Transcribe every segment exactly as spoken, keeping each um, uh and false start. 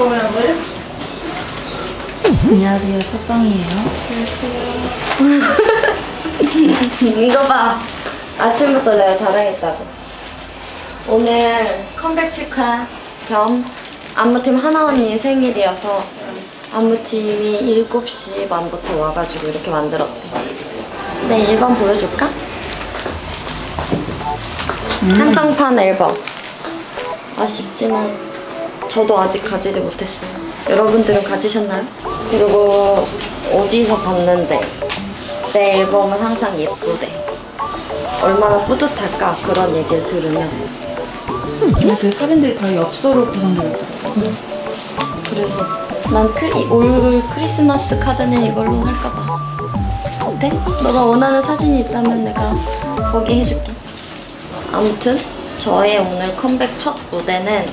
거라고요? 안녕하세요. 첫방이에요. 안녕하세요. 이거 봐. 아침부터 내가 자랑했다고. 오늘 컴백 축하 겸 안무팀 하나 언니 생일이어서 안무팀이 일곱 시 반부터 와가지고 이렇게 만들었대. 내 앨범 보여줄까? 음. 한정판 앨범. 아쉽지만 저도 아직 가지지 못했어요. 여러분들은 가지셨나요? 그리고 어디서 봤는데 내 앨범은 항상 예쁘대. 얼마나 뿌듯할까 그런 얘기를 들으면. 근데 그 사진들이 다 엽서로 구성되어 있더라고요. 응. 그래서 난 크리, 올 크리스마스 카드는 이걸로 할까봐. 어때? 너가 원하는 사진이 있다면 내가 거기 해줄게. 아무튼 저의 오늘 컴백 첫 무대는,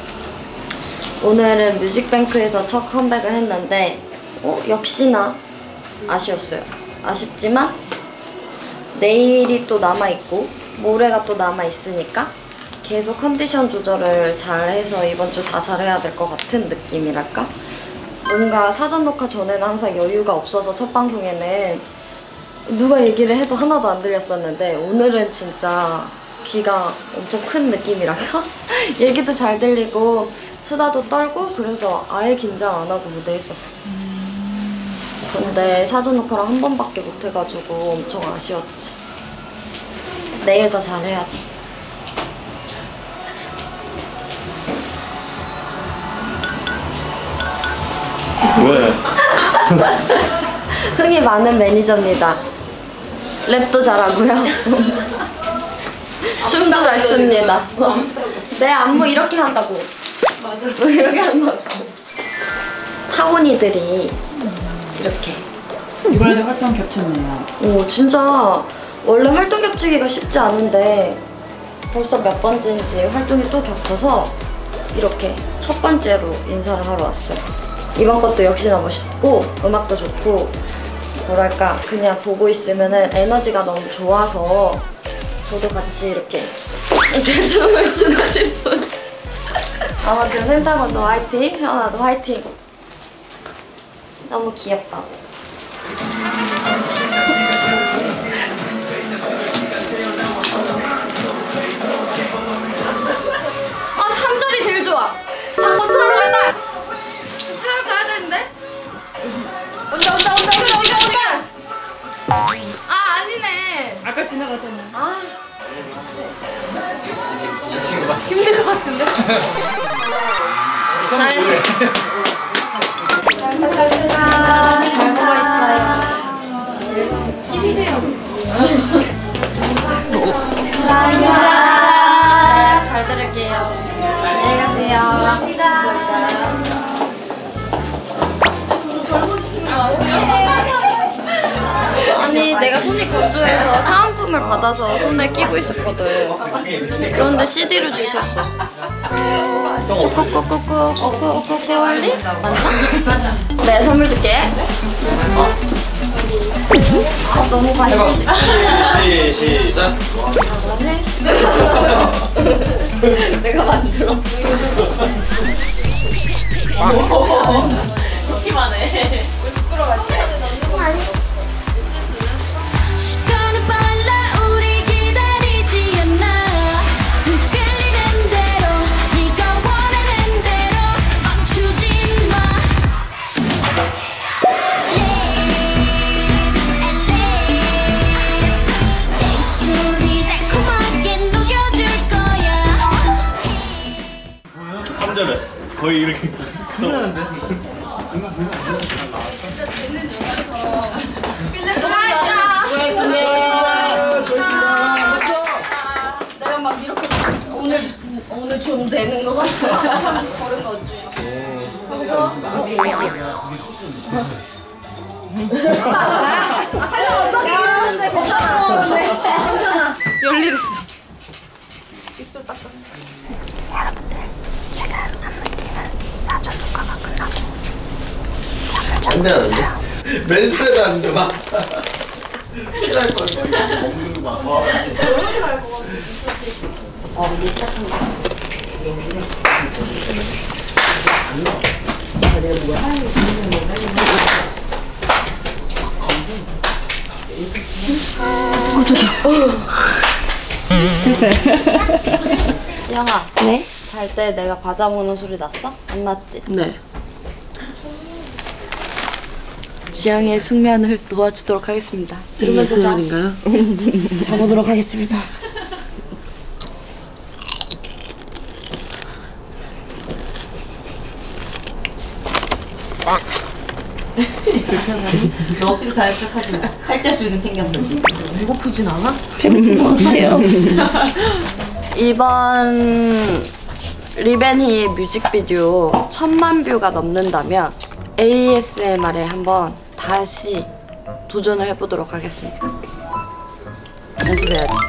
오늘은 뮤직뱅크에서 첫 컴백을 했는데 어, 역시나 아쉬웠어요. 아쉽지만 내일이 또 남아있고 모레가 또 남아있으니까 계속 컨디션 조절을 잘해서 이번 주 다 잘해야 될 것 같은 느낌이랄까? 뭔가 사전 녹화 전에는 항상 여유가 없어서 첫 방송에는 누가 얘기를 해도 하나도 안 들렸었는데 오늘은 진짜 귀가 엄청 큰 느낌이랄까? 얘기도 잘 들리고 수다도 떨고 그래서 아예 긴장 안 하고 무대 했었어. 근데 사전 녹화를 한 번밖에 못 해가지고 엄청 아쉬웠지. 내일 더 잘해야지. 왜? 흥이 많은 매니저입니다. 랩도 잘하고요. 춤도 잘 춥니다. 내 안무 이렇게 한다고. 맞아. 이렇게 한다고. 타고니들이 이렇게. 이번에도 활동 겹쳤네요. 오, 진짜 원래 활동 겹치기가 쉽지 않은데 벌써 몇 번째인지 활동이 또 겹쳐서 이렇게 첫 번째로 인사를 하러 왔어요. 이번 것도 역시나 멋있고 음악도 좋고 뭐랄까 그냥 보고 있으면은 에너지가 너무 좋아서 저도 같이 이렇게 이렇게 춤을 추고 싶은. 아무튼 펜타곤도 화이팅, 현아도 화이팅. 너무 귀엽다. 아, 삼 절이 제일 좋아. 잠깐 타러 간다. 타러 가야 되는데? 온다 온다 온다 온다 온다 온다. 아, 아니네. 아까 지나갔잖아. 아, 지친 거 봐. 힘들 것 같은데? 잘했어. 잘 먹겠습니다. 잘 보고 있어요. 십이네요. 감사합니다. 잘 들을게요. 안녕히 가세요. 감사합니다. 아니, 내가 손이 건조해서 사은품을 받아서 손에 끼고 있었거든. 그런데 씨디를 주셨어. 꼬꼬꼬꼬꼬꼬꼬꼬꼬리? 맞나? 네, 선물 줄게. 어? 어, 너무 관심 집. 시, 시작. 네? 내가 만들었어. 심하네. 부끄러워하지? 아니. 삼 절에 거의 이렇게 끝나는데. 진짜 되는 진짜서. 내가 막 이렇게 오늘 오늘 좀 되는 거 같아. 그런 거지. 살짝 엉덩이 하는데 괜찮아. 괜찮아. 열일했어. 입술 닦았어. 여러분들, 지금 안무팀은 사전 녹화가 끝나고 잠을 자고 안 돼, 안 돼. 있어요. 맨스에도 안 돼, 막. 큰일 날 뻔. 어, 밀착한다. 실패. 지영아. 네? 잘 때 내가 과자 먹는 소리 났어? 안 났지? 네. 지영이의 숙면을 도와주도록 하겠습니다. 들으면서 자. 인가요? 자보도록 하겠습니다. 너 억지로 잘할 척 하지 마. 팔자수는 생겼어 지금. 배고프진 않아? 배고픈 것 같아요. 이번 리벤희 뮤직비디오 천만 뷰가 넘는다면 에이에스엠알에 한번 다시 도전을 해보도록 하겠습니다. 연습해야지.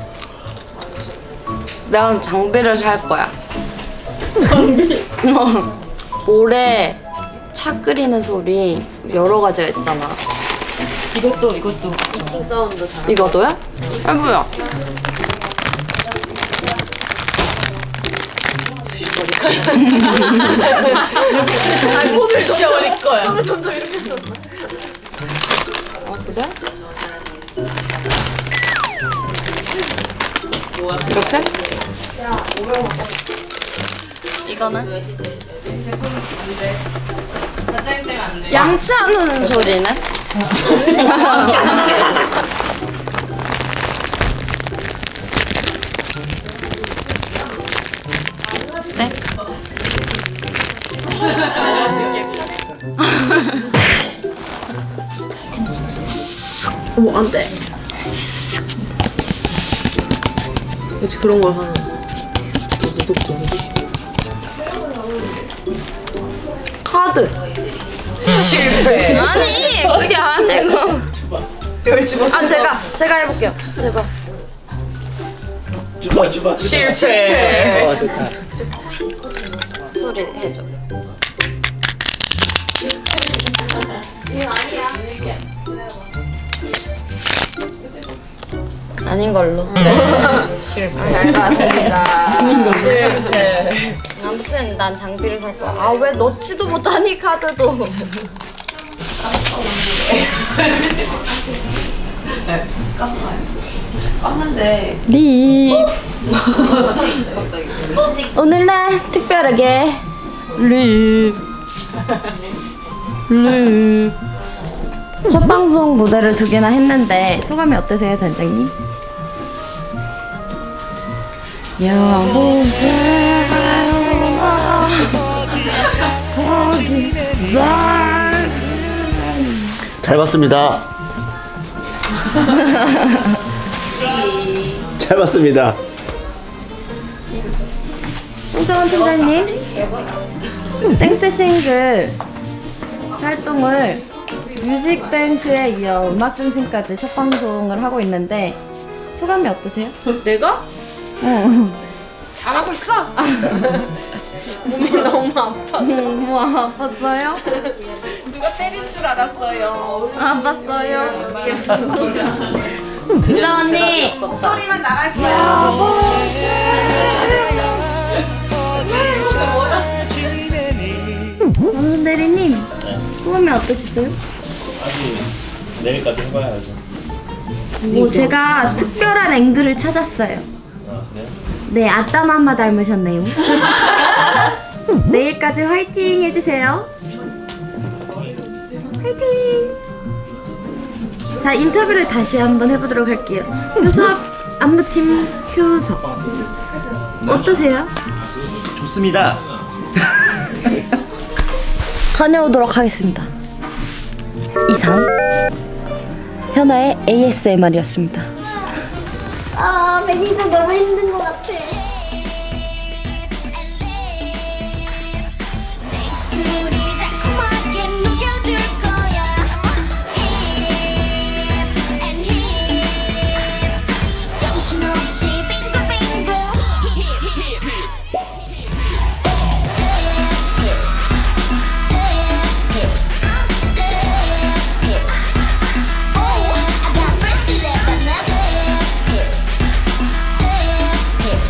내가 그럼 장비를 살 거야. 장비? 올해 차 끓이는 소리 여러 가지가 있잖아. 이것도 이것도. 이팅 사운드 잘. 이거도요? 해보야. 아니 손을 진짜 어릴 거야. 아 그래? 이렇게? 이거는? 양치하는 소리는? 네? 어머 안돼. 그렇지 그런 걸 하는. 노독도. 카드. 실패. 아니 그게 안 되고. 아 제가 제가 해볼게요. 제발. 주바 주바. 실패. 어 좋다. 소리 해줘. 아닌 걸로. 잘 봤습니다. 실패. 아무튼 난 장비를 살 거야. 아 왜 넣지도 못하니 카드도. 깠는데. 립. 오늘날 특별하게 립. 립. 첫 방송 무대를 두 개나 했는데 소감이 어떠세요, 단장님? 잘 봤습니다. 잘 봤습니다. 홍정원 팀장님, 땡스 싱글 활동을 뮤직뱅크에 이어 음악중심까지 첫 방송을 하고 있는데 소감이 어떠세요? 내가? 응. 잘하고 있어. 몸이 너무 아파. 너무 아팠어요? 누가 때린 줄 알았어요. 아팠어요? 은자 언니! 목소리만 나갈 거야. 원순 대리님, 소감이 어떠셨어요? 아직 내일까지 해봐야죠. 뭐 제가 특별한 앵글을 찾았어요. 아 그래요? 네, 아따맘마 닮으셨네요. 내일까지 화이팅 해주세요. 화이팅! 자, 인터뷰를 다시 한번 해보도록 할게요. 효석 안무팀 효석 어떠세요? 좋습니다. 다녀오도록 하겠습니다. 이상 현아의 에이에스엠알이었습니다. 아, 매니저 너무 힘든 것 같아. 술이 달콤하게 녹여줄 거야. Hip and hip. 정신없이 빙글빙글. Hip, hip, hip. This kiss. This kiss. This kiss. Oh, I got mercy there, but now this kiss. This kiss.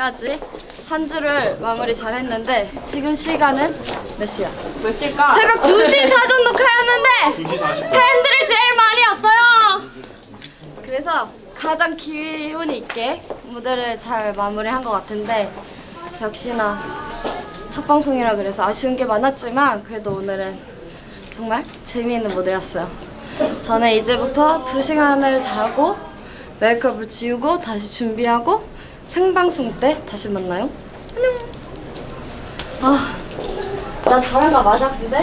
해야지 한 주를 마무리 잘 했는데 지금 시간은 몇 시야? 몇 시일까? 새벽 두 시 사전 녹화였는데 두 시 사십 분. 팬들이 제일 많이 왔어요. 그래서 가장 기운이 있게 무대를 잘 마무리한 것 같은데 역시나 첫 방송이라 그래서 아쉬운 게 많았지만 그래도 오늘은 정말 재미있는 무대였어요. 저는 이제부터 두 시간을 자고 메이크업을 지우고 다시 준비하고 생방송 때 다시 만나요. 안녕. 아, 나 잘한 거 맞아 근데?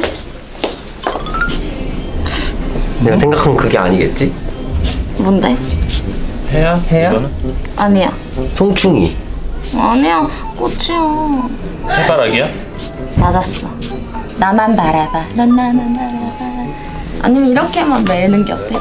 내가 생각한 그게 아니겠지? 뭔데? 해야? 해야? 이거는? 아니야. 송충이. 아니야. 꽃이야. 해바라기야? 맞았어. 나만 바라봐. 넌 나만 바라봐. 아니면 이렇게만 매는 게 어때?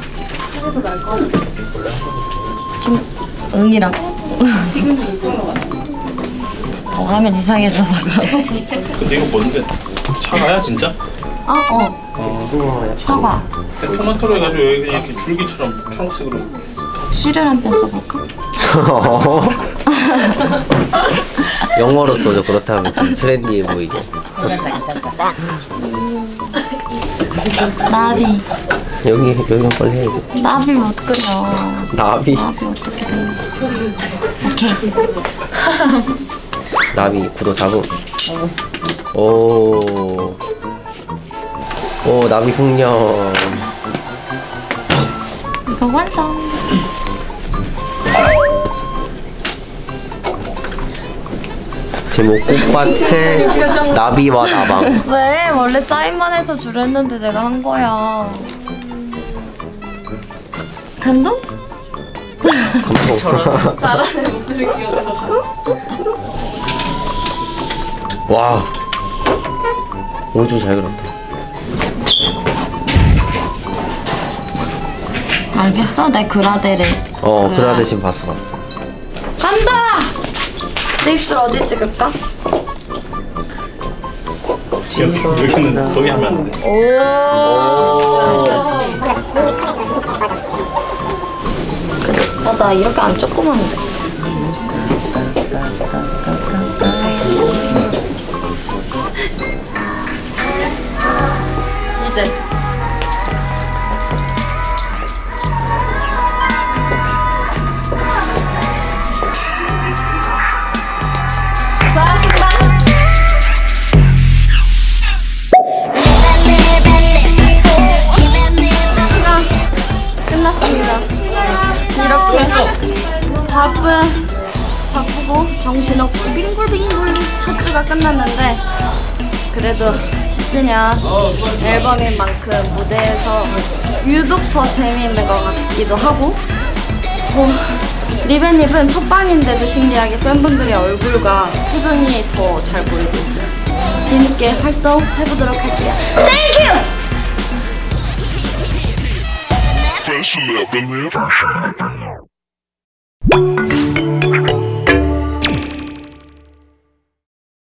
좀 응이라고. 지금도 못 본 것 같아. 어, 화면 이상해져서 그런지. 근데 이거 뭔데? 사과야 진짜? 아, 어. 어, 사과. 토마토로 해가지고 여기 그냥 이렇게 줄기처럼 초록색으로. 씨를 한 편 써볼까? 영어로 써줘. 그렇다면 좀 트렌디해 보이게. 나비. 여기 여기 빨리 해야지. 나비 못 그려. 나비. 나비 어떻게 그려? 오케이. 나비 구도 잡음. 오. 오 나비 풍년. 이거 완성. 제목 꽃밭에 나비와 나방. 왜? 원래 사인만 해서 주려 했는데 내가 한 거야. 감동? 감동. 잘하는 목소리 귀여워. 와. 오주 잘 그렸다. 알겠어? 내 그라데를. 어 그래. 그라데신 봤어 봤어. 간다! 내 입술 어디 찍을까? 여기, 여기는 거기 하면 안 돼. 오. 아, 나 이렇게 안 조그만데. 이제. 끝났습니다. 이렇게 바쁜, 바쁘고 정신없고 빙글빙글 첫 주가 끝났는데 그래도 십 주년 앨범인 만큼 무대에서 유독 더 재미있는 것 같기도 하고 뭐, 리벤입은 첫 방인데도 신기하게 팬분들의 얼굴과 표정이 더 잘 보이고 있어요. 재밌게 활동해보도록 할게요. 땡큐! Fresh love in there.